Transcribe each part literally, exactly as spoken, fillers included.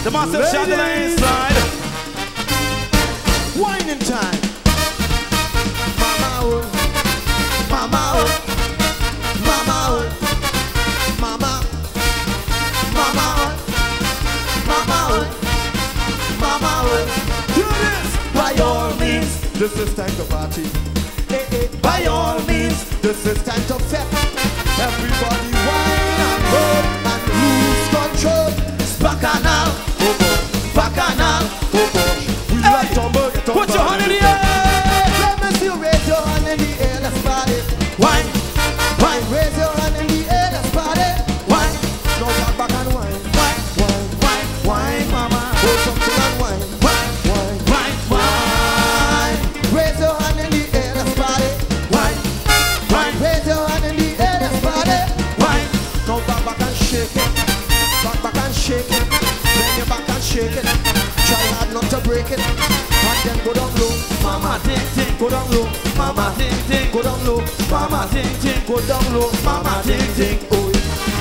The massive shagger inside. Whining time. Mama oh, mama oh, mama oh, mama, mama oh, mama oh, mama oh. Do this by all means. This is time to party. Hey, hey. By all means, this is time to fete. Everybody whine and roll and lose control. It's bacchanal, oh gosh, bacchanal, oh gosh. We hey. Like tumble, tumble. Put your hand in the air. Let me see you raise your hand in the air. Let's party. Whine, whine. Raise your hand in the air. Let's party. Whine. Now back back and whine. Whine, whine, whine, whine, mama. Go something and whine. Whine, whine, whine, whine. Raise your hand in the air. Let's party. Whine, whine. Raise your hand in the air. Let's party. Whine. Now back back and shake it. Back back and shake it. Bend your back and shake it. Try hard not to break it. And then go down low. Mama ting ting. Go down low. Mama ting ting. Go down low. Mama ting ting. Go down low. Mama ting ting. Oh.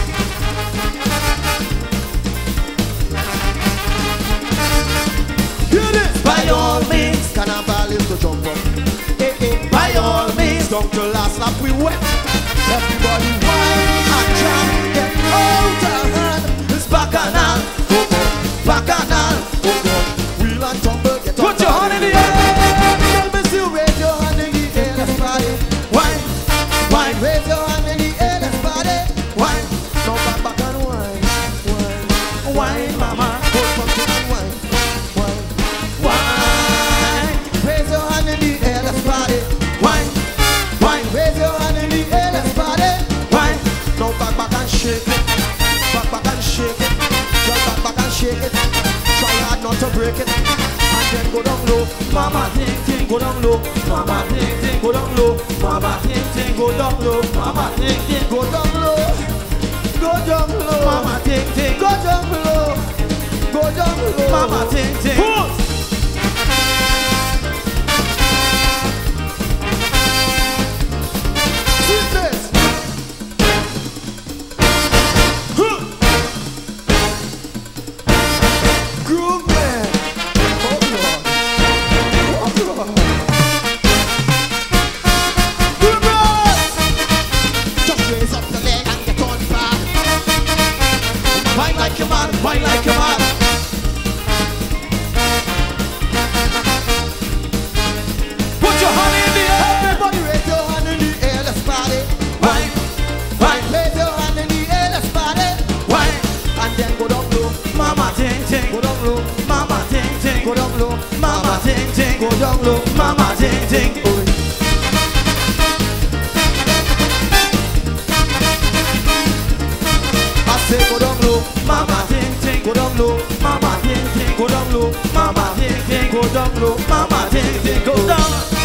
Hear this. By all means, carnival is to jump up. Hey, hey. By all means, down to last lap we wet. Everybody whine and jump. Get out of hand. It's bacchanal. Oh gosh, bacchanal. Oh gosh. Wheel and tumble. Get Put your hand in the air. Let me see you raise your hand in the air. Let's party. Whine, whine. Raise your hand in the air. Let's party. Whine. Now back back and whine, whine, whine, mama. Go something and whine, whine, whine. Raise your hand in the air. Let's party. Whine, whine. Raise your hand in the air. Let's party. Whine. Now back back and shake it. Back back and shake it. Just back back and shake it. Try hard not to break it. And then go down low. Mama ting ting. Go down low. Mama ting ting. Go down low. Mama ting ting. Go down low. Mama ting ting. Go down low. Go down low. Mama ting ting. Go down low. Go down low. Mama ting ting. Pause. Sweetness. Groove man. Oh Lord. Oh Lord. Groove man. Just raise up the leg and get on back. Whine like your man. Whine like your man. Put your hand in the air. Everybody raise your hand in the air. Let's party. Whine, whine. Raise your hand in the air. Let's party. Whine. And then go down low. Mama ting ting. Go down low. Mama ting ting. Go down low. Mama ting ting. Go down low. Mama ting ting. Oh. I say go down low. Mama ting ting. Go down low. Mama ting ting. Go down low. Mama ting ting. Go down low. Mama ting ting. Go down.